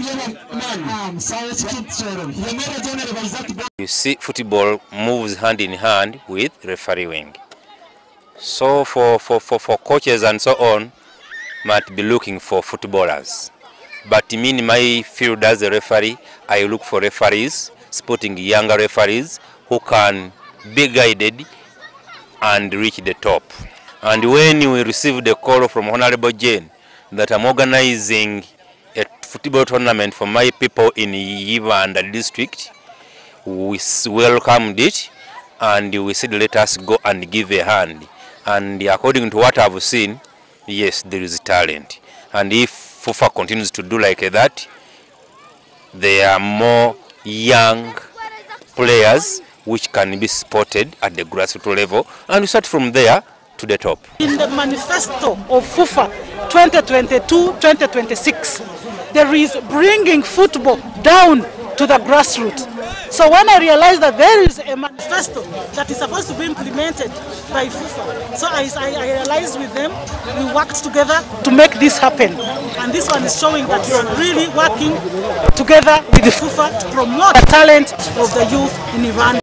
You see, football moves hand in hand with refereeing. So for coaches and so on, might be looking for footballers. But me in my field as a referee, I look for referees, supporting younger referees who can be guided and reach the top. And when we received the call from Honorable Jane that I'm organizing a football tournament for my people in Ibanda district, we welcomed it and we said let us go and give a hand. And according to what I've seen, yes, there is talent. And if FUFA continues to do like that, there are more young players which can be supported at the grassroots level, and we start from there to the top. In the manifesto of FUFA 2022-2026, there is bringing football down to the grassroots. So when I realized that there is a manifesto that is supposed to be implemented by FUFA, so I realized with them, we worked together to make this happen. And this one is showing that we are really working together with the FUFA to promote the talent of the youth in Iran.